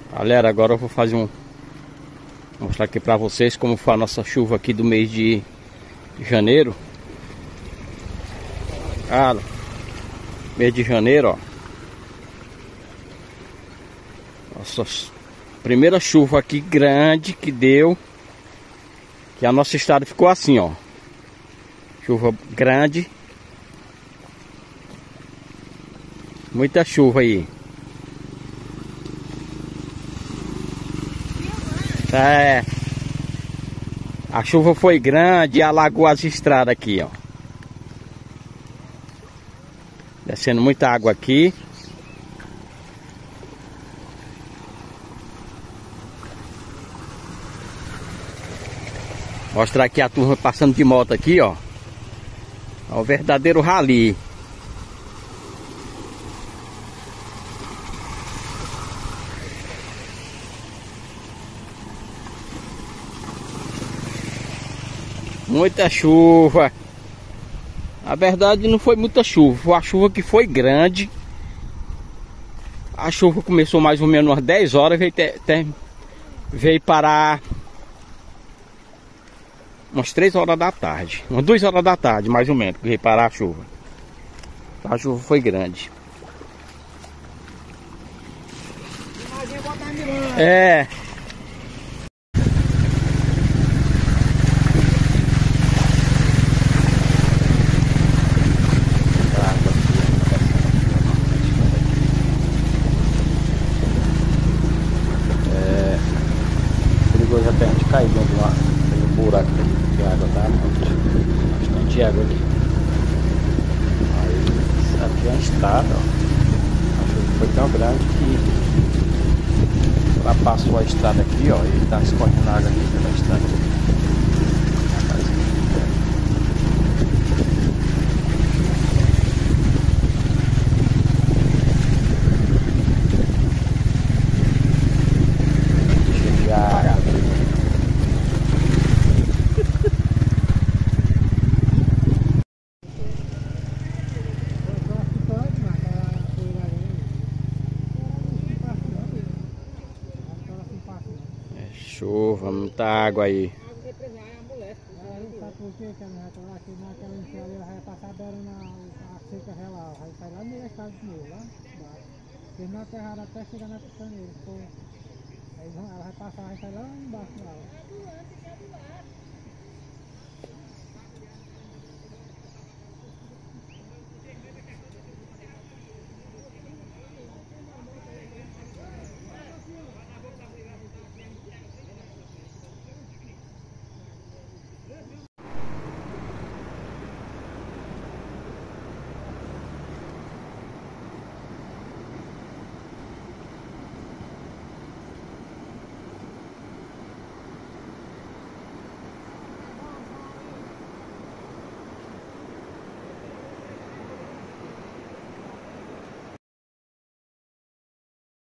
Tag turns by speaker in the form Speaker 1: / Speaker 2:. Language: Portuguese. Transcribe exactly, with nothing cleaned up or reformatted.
Speaker 1: Galera, agora eu vou fazer um mostrar aqui pra vocês como foi a nossa chuva aqui do mês de janeiro. Cara, mês de janeiro, ó. Nossa primeira chuva aqui grande que deu. Que a nossa estrada ficou assim, ó. Chuva grande. Muita chuva aí. É. A chuva foi grande e alagou as estradas aqui, ó. Descendo muita água aqui. Mostrar aqui a turma passando de moto aqui, ó. É o verdadeiro rally. Muita chuva. Na verdade não foi muita chuva, foi a chuva que foi grande. A chuva começou mais ou menos umas dez horas, veio, ter, ter, veio parar umas três horas da tarde. Umas duas horas da tarde, mais ou menos, que veio parar a chuva. A chuva foi grande. É. Perigoso até a gente cair dentro lá. Tem um buraco aqui, que a água tá muito. Bastante água aqui. Aí, aqui é a estrada, ó. A chuva foi tão grande que ela passou a estrada aqui, ó. E tá escorrendo água aqui pela estrada. Chuva, muita água aí.
Speaker 2: Aí ela vai passar, vai sair lá embaixo.